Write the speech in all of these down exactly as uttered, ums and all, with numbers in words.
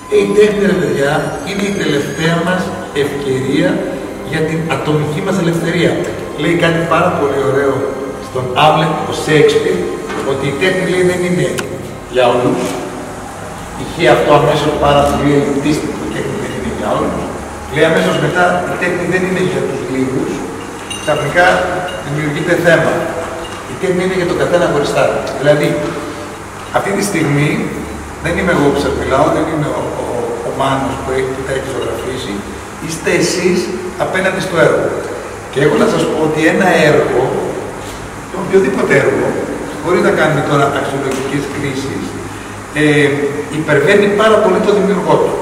Η τέχνη, ρε παιδιά, είναι η τελευταία μας ευκαιρία για την ατομική μας ελευθερία. Λέει κάτι πάρα πολύ ωραίο στον Άμλετ, ο Σέιξπιρ, ότι η τέχνη, λέει, δεν είναι για όλους. Είχε αυτό αμέσως πάρα πολύ ελιτίστικο, η τέχνη δεν είναι για όλους. Λέει αμέσως μετά, η τέχνη δεν είναι για τους λίγους. Ξαφνικά δημιουργείται θέμα. Η τέχνη είναι για τον καθένα χωριστά. Δηλαδή, αυτή τη στιγμή δεν είμαι εγώ που σας μιλάω, δεν είμαι ο, ο, ο Μάνος που, έχει, που τα έχει ζωγραφίσει. Είστε εσείς απέναντι στο έργο. Και εγώ να σας πω ότι ένα έργο, οποιοδήποτε έργο, χωρίς να κάνουμε τώρα αξιολογικές κρίσεις, ε, υπερβαίνει πάρα πολύ το δημιουργό του.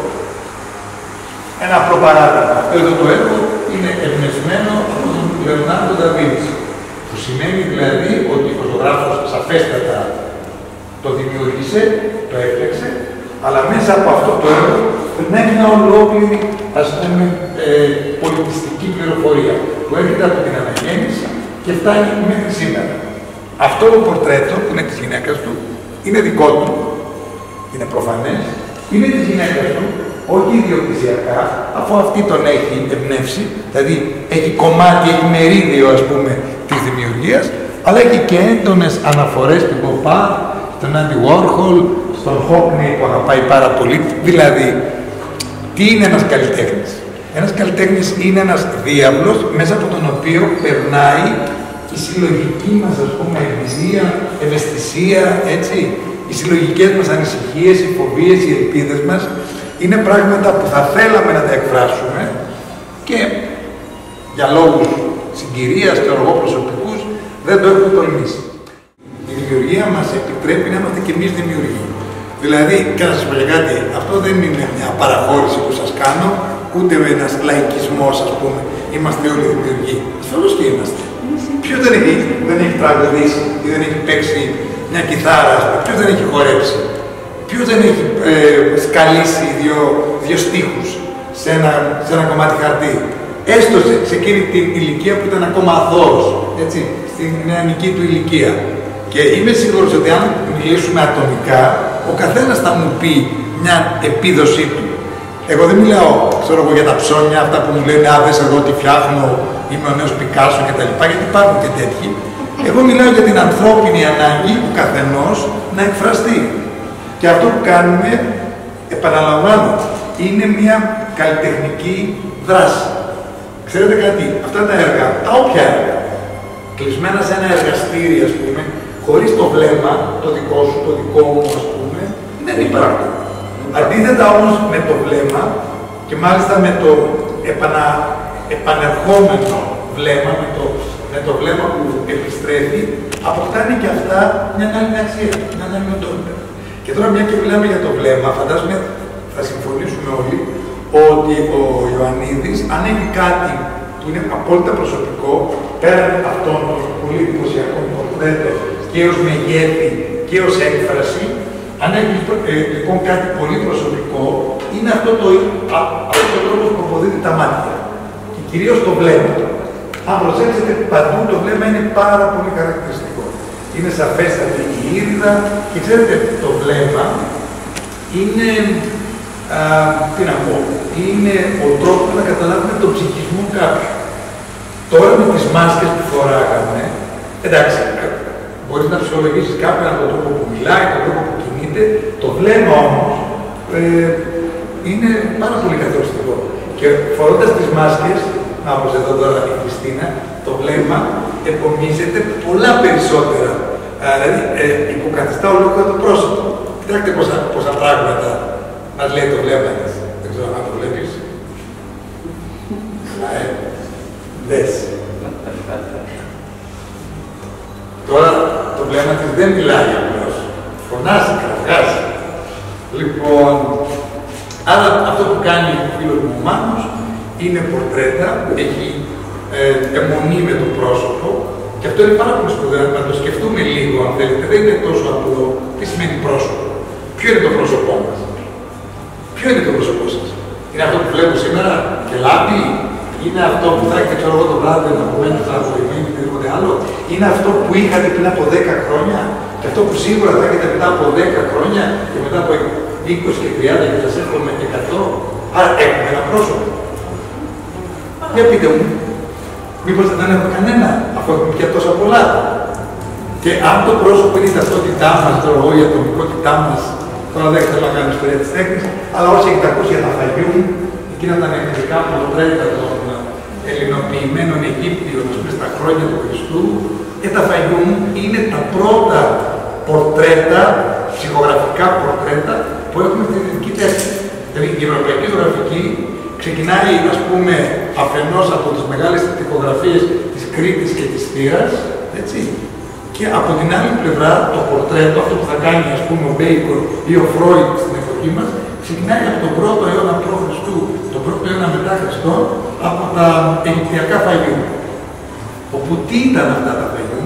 Ένα απλό παράδειγμα. Αυτό εδώ το έργο είναι εμπνευσμένο από τον Λεωνάρντο ντα Βίντσι. Που σημαίνει δηλαδή ότι ο ζωγράφος σαφέστατα το δημιούργησε, το έφτιαξε, αλλά μέσα από αυτό το έργο περνάει μια ολόκληρη, ας πούμε, ε, πολιτιστική πληροφορία που έρχεται από την αναγέννηση και φτάνει μέχρι σήμερα. Αυτό το πορτρέτο που είναι της γυναίκας του είναι δικό του, είναι προφανές, είναι της γυναίκας του, όχι ιδιοκτησιακά, αφού αυτή τον έχει εμπνεύσει, δηλαδή έχει κομμάτι, έχει μερίδιο, ας πούμε, της δημιουργίας, αλλά έχει και έντονες αναφορές στην Ποπά, στον Άντι Βόρχολ, στον Χόκνεϊ που αγαπάει πάρα πολύ. Δηλαδή, τι είναι ένας καλλιτέχνης? Ένας καλλιτέχνης είναι ένας διάβλος μέσα από τον οποίο περνάει η συλλογική μας, ας πούμε, εμπειρία, ευαισθησία, έτσι. Οι συλλογικές μας ανησυχίες, οι φοβίες, οι ελπίδες μας είναι πράγματα που θα θέλαμε να τα εκφράσουμε και για λόγους συγκυρίας και οργοπροσωπικούς δεν το έχουμε τολμήσει. Η δημιουργία μας επιτρέπει να είμαστε κι εμείς δημιουργοί. Δηλαδή, και να σας πω για κάτι, αυτό δεν είναι μια παραχώρηση που σας κάνω, ούτε ένας λαϊκισμός, ας πούμε, είμαστε όλοι δημιουργοί. Ασφαλώς και είμαστε. Ποιος δεν έχει, δεν έχει τραγουδήσει ή δεν έχει παίξει μια κιθάρα, ποιος δεν έχει χορέψει, ποιος δεν έχει ε, σκαλίσει δύο, δύο στίχους σε ένα, σε ένα κομμάτι χαρτί. Έστω σε, σε εκείνη την ηλικία που ήταν ακόμα αθώος, έτσι, στην νεανική του ηλικία. Και είμαι σίγουρος ότι αν μιλήσουμε ατομικά, ο καθένας θα μου πει μια επίδοσή του. Εγώ δεν μιλάω, ξέρω εγώ, για τα ψώνια, αυτά που μου λένε «Α, δες εδώ τι φτιάχνω, είμαι ο νέος Πικάσο» κτλ. Γιατί υπάρχουν και τέτοιοι. Εγώ μιλάω για την ανθρώπινη ανάγκη του καθενός να εκφραστεί. Και αυτό που κάνουμε, επαναλαμβάνω, είναι μια καλλιτεχνική δράση. Ξέρετε κάτι, αυτά τα έργα, τα όποια έργα, κλεισμένα σε ένα εργαστήρι, ας πούμε, χωρίς το βλέμμα, το δικό σου, το δικό μου, ας πούμε, δεν υπάρχουν. Αντίθετα όμως με το βλέμμα, και μάλιστα με το επανα, επανερχόμενο βλέμμα, με το, με το βλέμμα που επιστρέφει, αποκτάνε και αυτά μια άλλη αξία, μια άλλη οντότητα. Και τώρα, μια και μιλάμε για το βλέμμα, φαντάζομαι θα συμφωνήσουμε όλοι ότι ο Ιωαννίδης, αν έχει κάτι που είναι απόλυτα προσωπικό, πέραν αυτών των πολύ εντυπωσιακών πορτρέτων και ως μεγέθη και ως έκφραση, αν έχει ε, λοιπόν κάτι πολύ προσωπικό, είναι αυτό το, α, αυτό το τρόπο που αποδίδει τα μάτια. Και κυρίως το βλέμμα. Αν προσέξετε, παντού το βλέμμα είναι πάρα πολύ χαρακτηριστικό. Είναι σαφέστατη η ήρυδα και ξέρετε, το βλέμμα είναι, α, τι να πω, είναι ο τρόπος να καταλάβουμε τον ψυχισμό κάποιου. Τώρα με τις μάσκες που φοράγαμε, εντάξει, μπορείς να ψυχολογήσεις κάποιον από τον τρόπο που μιλάει, τον τρόπο που κινείται, το βλέμμα όμως ε, είναι πάρα πολύ καθοριστικό. Και φορώντας τις μάσκες, όπως εδώ τώρα η Χριστίνα, το βλέμμα επομίζεται πολλά περισσότερα. Δηλαδή, ε, υποκαθιστά ολόκληρο το πρόσωπο. Κοιτάξτε πόσα, πόσα πράγματα μας λέει το βλέμμα της. Δεν ξέρω αν το βλέπεις. Ε, δες. Τώρα το βλέμμα της δεν μιλάει απλώς. Φωνάζει, κραυγάζει. Λοιπόν, άρα αυτό που κάνει ο φίλος μου ο Μάνος είναι πορτρέτα, έχει ε, αιμονή με το πρόσωπο και αυτό είναι πάρα πολύ σπουδαίο να το σκεφτούμε λίγο, αν θέλετε. Δεν είναι τόσο απλό. Τι σημαίνει πρόσωπο? Ποιο είναι το πρόσωπό μας? Ποιο είναι το πρόσωπό σας? Είναι αυτό που βλέπω σήμερα και λάμπει? Είναι αυτό που θα έχετε, ξέρω εγώ, το βράδυ να πούμε θα βοηθήσει ή οτιδήποτε άλλο? Είναι αυτό που είχατε πριν από δέκα χρόνια? Και αυτό που σίγουρα θα έχετε μετά από δέκα χρόνια και μετά από είκοσι και τριάντα και σας εύχομαι εκατό. Άρα έχουμε ένα πρόσωπο. Για πείτε μου, μήπως δεν έχουμε κανένα, αφού έχουμε πια τόσα πολλά. Και αν το πρόσωπο είναι η ταυτότητά μας, η ατομικότητά μας, τώρα δεν θέλω να κάνω ιστορία της τέχνης, αλλά όσοι έχετε ακούσει για τα Φαγιούμ, εκείνα τα νεκρικά πορτρέτα των ελληνοποιημένων Αιγύπτιων στα χρόνια του Χριστού, και τα Φαγιούμ είναι τα πρώτα πορτρέτα, ψυχογραφικά πορτρέτα που έχουμε στην ελληνική τέχνη. Δηλαδή η ευρωπαϊκή ζωγραφική ξεκινάει, ας πούμε, αφενός από τις μεγάλες τοιχογραφίες της Κρήτης και της Θήρας, έτσι. Και από την άλλη πλευρά, το πορτρέτο, αυτό που θα κάνει, ας πούμε, ο Μπέικον ή ο Φρόιντ στην εποχή μας, ξεκινάει από τον πρώτο αιώνα προ Χριστού, τον πρώτο αιώνα μετά Χριστό, από τα Αιγυπτιακά Φαγιούμ. Όπου τι ήταν αυτά τα Φαγιούμ?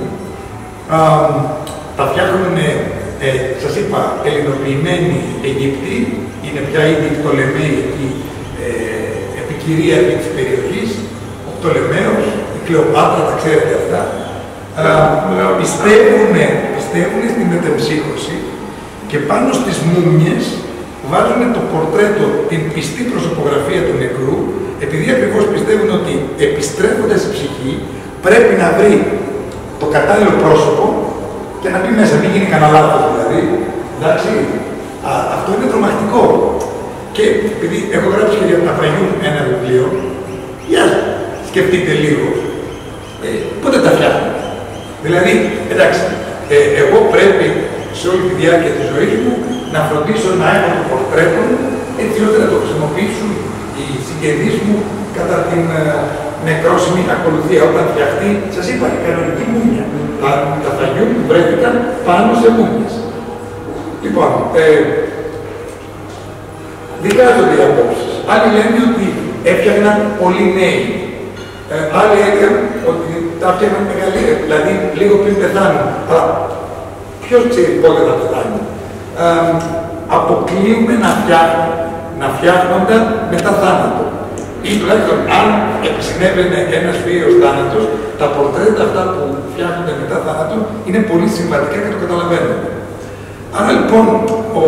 Τα φτιάχνουν, ε, σας είπα, ελληνοποιημένοι Αιγύπτιοι, είναι πια ήδη οι Πτολεμαίοι εκεί, ε, επικυρίαρχοι της περιοχής, ο Πτολεμαίος, η Κλεοπάτρα, τα ξέρετε αυτά. Πιστεύουν, πιστεύουν στην μετεμψύχωση και πάνω στις μούμιες βάζουν το πορτρέτο, την πιστή προσωπογραφία του νεκρού, επειδή ακριβώς πιστεύουν ότι επιστρέφοντας η ψυχή πρέπει να βρει το κατάλληλο πρόσωπο και να πει μέσα, μην γίνει κανένα λάθος δηλαδή. Εντάξει, α, αυτό είναι τρομακτικό. Και επειδή έχω γράψει και για τα Φαγιούμ ένα βιβλίο, για σκεφτείτε λίγο, ε, πότε τα φτιάχνω. Δηλαδή, εντάξει, ε, εγώ πρέπει σε όλη τη διάρκεια της ζωής μου να φροντίσω να έχω το πορτρέτο μου, έτσι ώστε να το χρησιμοποιήσουν οι συγγενείς μου κατά την ε, νεκρόσιμη ακολουθία. Όταν φτιαχτεί, σας είπα, η κανονική μούμια. Τα, τα Φαγιούμ βρέθηκαν πάνω σε μούμιες. Λοιπόν, ε, δικάζονται οι απόψεις. Άλλοι λένε ότι έφτιαχναν πολύ νέοι. Ε, άλλοι έλεγαν ότι τα έφτιαχναν μεγαλύτερα, δηλαδή λίγο πριν πεθάνουν. Αλλά ποιος ξέρει πότε θα πεθάνουν. Ε, αποκλείουμε να, φτιάχνουν, να φτιάχνονταν μετά θάνατο. Ή τουλάχιστον αν συνέβαινε ένας βίαιος θάνατος, τα πορτρέτα αυτά που φτιάχνονται μετά θάνατο είναι πολύ συμβατικά και το καταλαβαίνουμε. Άρα λοιπόν ο,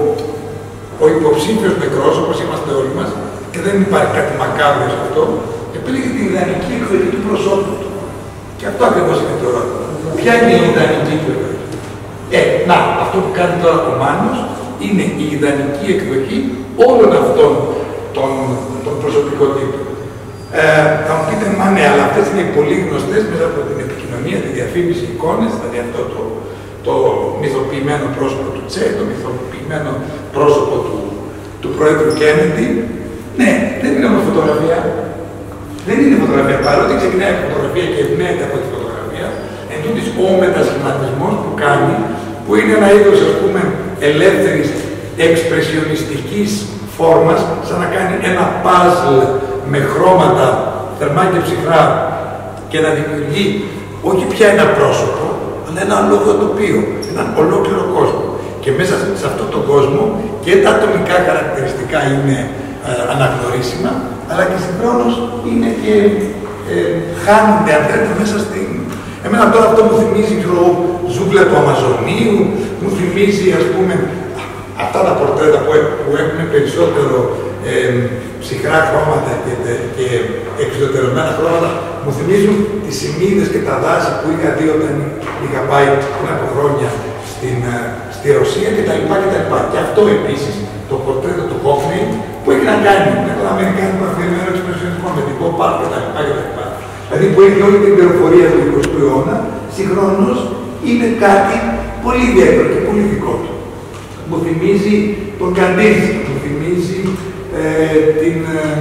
ο υποψήφιος νεκρός, όπως είμαστε όλοι μας, και δεν υπάρχει κάτι μακάβριο σε αυτό, επέλεγε την ιδανική εκδοχή του προσώπου του. Και αυτό ακριβώς είναι το ερώτημα. Ποια είναι η ιδανική του εκδοχή? Ε, να, αυτό που κάνει τώρα ο Μάνος είναι η ιδανική εκδοχή όλων αυτών των, των προσωπικότητων. Ε, θα μου πείτε, μα ναι, αλλά αυτές είναι πολύ γνωστές μέσα από την επικοινωνία, τη διαφήμιση, εικόνες, δηλαδή αυτό το, το μυθοποιημένο πρόσωπο του Τσε, το μυθοποιημένο πρόσωπο του, του Πρόεδρου Κέννεντι. Ναι, δεν είναι όμως φωτογραφία. Δεν είναι φωτογραφία, παρότι ξεκινάει από φωτογραφία και εμπνέεται από τη φωτογραφία, εν τούτης ο μετασχηματισμός που κάνει, που είναι ένα είδος, ας πούμε, ελεύθερης εξπρεσιονιστικής φόρμας, σαν να κάνει ένα παζλ με χρώματα θερμά και ψυχρά και να δημιουργεί όχι πια ένα πρόσωπο, αλλά ένα ολόκληρο τοπίο, έναν ολόκληρο κόσμο. Και μέσα σε αυτόν τον κόσμο και τα ατομικά χαρακτηριστικά είναι ε, αναγνωρίσιμα, αλλά και συγχρόνως είναι και ε, χάνονται, αν θέλετε, μέσα στην... Εμένα τώρα αυτό μου θυμίζει το ζούγκλα του Αμαζονίου, μου θυμίζει, ας πούμε, αυτά τα πορτρέτα που, που έχουν περισσότερο ε, ψυχρά χρώματα και, και εξωτερωμένα χρώματα, μου θυμίζουν τις σημείδες και τα δάση που είχα δει όταν είχα πάει πριν από χρόνια στην, στη Ρωσία κτλ. Και αυτό επίσης, το πορτρέτο του Χόφνη, που έχει να κάνει με τον Αμερικάνικο αφιερωμένο εξπρεσιονισμό, με την pop art κτλ. Δηλαδή που έχει όλη την πληροφορία του εικοστού αιώνα, συγχρόνως είναι κάτι πολύ ιδιαίτερο και πολύ δικό του. Μου θυμίζει τον Καντίζη, μου θυμίζει ε, την,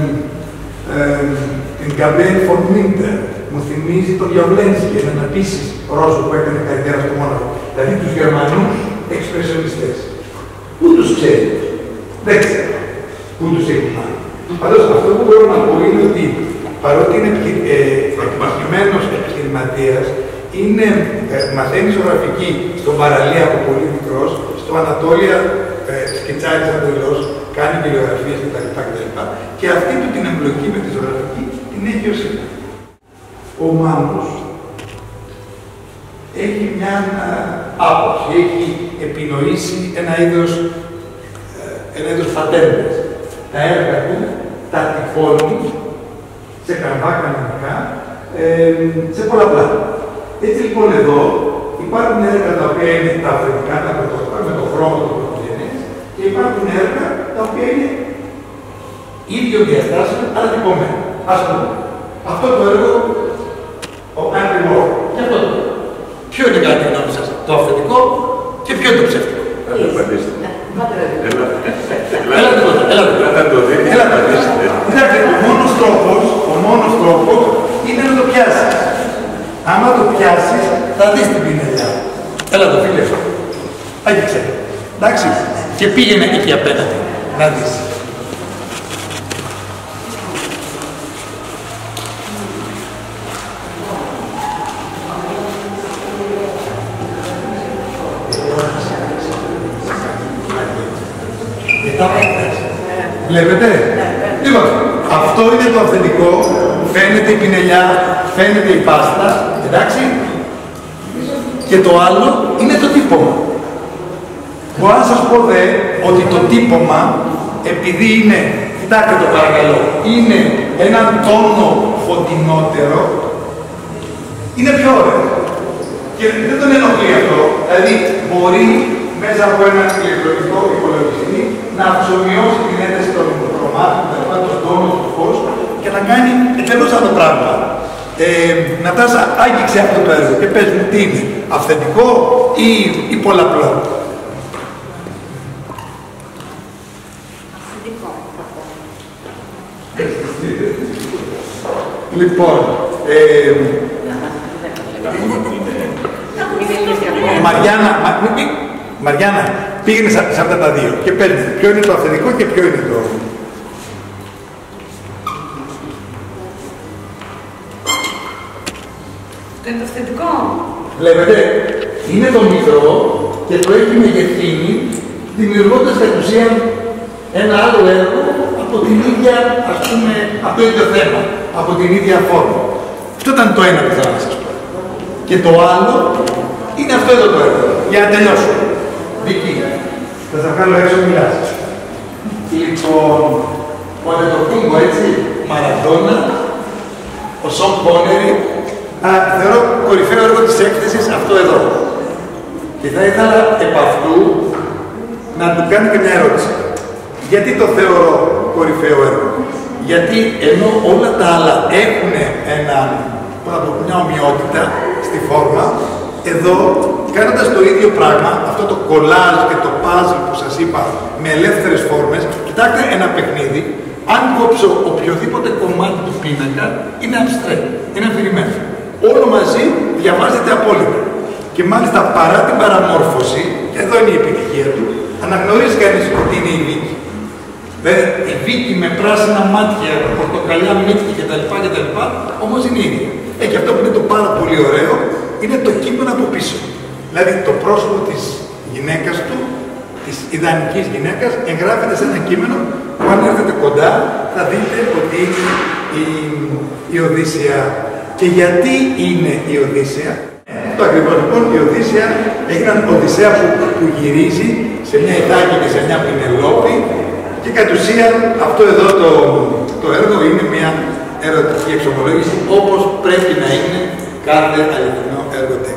ε, ε, την Γκαμπρέλ Φον Μίντερ, μου θυμίζει τον Γιαβλένσκι, έναν επίσης Ρώσο που έκανε καριέρα στο Μόναχο. Δηλαδή τους Γερμανούς εξπρεσιονιστές. Πού τους ξέρει, δεν ξέρω πού τους έχει μάθει. Πάντως αυτό που μπορώ να πω είναι ότι παρότι είναι εκμαθημένος επιχειρηματίας, είναι, ε, μαθαίνει ζωγραφική στον Παραλία από πολύ μικρός, στο Ανατόλια ε, σκετσάρει σαν τελώς, κάνει βιβλιογραφίες κτλ. Και αυτή του την εμπλοκή με τη ζωγραφική την έχει ως σήμερα. Ο Μάνος έχει μια άποψη, έχει επινοήσει ένα είδος ε, ένα είδος πατέντες. Τα έργα του τα τυπώνει σε καμπά κανονικά, ε, σε πολλαπλά. Έτσι λοιπόν εδώ υπάρχουν έργα τα οποία είναι τα αφρικά, τα πρωτότυπα, με το χρώμα του πρωτογενές, και υπάρχουν έργα τα οποία είναι ίδιο διαστάσεων, αλλά τυπωμένα. Ας πούμε, αυτό το έργο, ο Andy Warhol, και αυτό το έργο. Ποιο είναι κατά τη γνώμη σας, το αυθεντικό και ποιο είναι το ψεύτικο? Έλα, πατήστε. Έλα τίποτα, έλα τίποτα. Θα το δείτε. Έλα πατήστε. Κοιτάξτε, ο μόνος τρόπος, ο μόνος τρόπος είναι να το πιάσεις. Άμα το πιάσεις, θα δεις την πινελιά. Έλα το φίλε. Άγγιξε. Εντάξει. Και πήγαινε εκεί απέναντι. Να δεις. Βλέπετε. Λοιπόν, αυτό είναι το αυθεντικό. Φαίνεται η πινελιά, φαίνεται η πάστα. Εντάξει. Και το άλλο είναι το τύπομα. Μπορώ να σας πω δε ότι το τύπομα, επειδή είναι, κοιτάξτε το παρακαλώ, είναι έναν τόνο φωτεινότερο, είναι πιο ωραίο. Και δεν τον ενοχλεί αυτό. Δηλαδή, μπορεί μέσα από έναν ηλεκτρονικό υπολογιστή να αυξομειώσει την ένταση των χρωμάτων, τον τόνο, του φως και να κάνει εντελώς άλλο πράγμα. Ε, Νατάσα, άγγιξε αυτό το έργο και πες μου τι είναι, αυθεντικό ή, ή πολλαπλό? Αυθεντικό. Λοιπόν, ε, Μαριάννα, μα, μη, μη, Μαριάννα, πήγαινε σε, σε αυτά τα δύο και πες μου, ποιο είναι το αυθεντικό και ποιο είναι το... Το είναι το αυθεντικό. Βλέπετε, είναι το μικρό και το έχει μεγεθύνει, δημιουργώντας κατ' ουσίαν ένα άλλο έργο από την ίδια, ας πούμε, από το ίδιο θέμα, από την ίδια φόρμα. Αυτό ήταν το ένα που θέλω να σας πω. Και το άλλο είναι αυτό εδώ το έργο. Για να τελειώσω. Δική. Θα σας βγάλω έξω μιλάς. Λοιπόν, ο Αντετοκούμπο, έτσι, Μαραντόνα, ο Σον Κόνερι, α, θεωρώ κορυφαίο έργο της έκθεσης αυτό εδώ. Και θα ήθελα επ' αυτού να του κάνω και μια ερώτηση. Γιατί το θεωρώ κορυφαίο έργο? Γιατί ενώ όλα τα άλλα έχουν ένα, μια ομοιότητα στη φόρμα, εδώ κάνοντας το ίδιο πράγμα, αυτό το κολάζ και το puzzle που σας είπα με ελεύθερες φόρμες, κοιτάξτε ένα παιχνίδι, αν κόψω οποιοδήποτε κομμάτι του πίνακα, είναι abstract, είναι αφηρημένο. Όλο μαζί διαβάζεται απόλυτα. Και μάλιστα παρά την παραμόρφωση, και εδώ είναι η επιτυχία του, αναγνωρίζει κανείς ότι είναι η Βίκη. Δηλαδή η Βίκη με πράσινα μάτια, πορτοκαλιά μύτια κτλ. κτλ. Όμως είναι η ίδια. Ε, και αυτό που είναι το πάρα πολύ ωραίο είναι το κείμενο από πίσω. Δηλαδή το πρόσωπο της γυναίκας του, της ιδανικής γυναίκας, εγγράφεται σε ένα κείμενο που αν έρθετε κοντά θα δείτε ότι είναι η, η Οδύσσεια. Και γιατί είναι η Οδύσσεια? Το ακριβώς λοιπόν η Οδύσσεια έχει έναν Οδυσσέα που, που γυρίζει σε μια Ιτάκη και σε μια Πινελόπη και κατ' ουσίαν αυτό εδώ το, το έργο είναι μια ερωτική εξομολόγηση όπως πρέπει να είναι κάθε αληθινό έργο.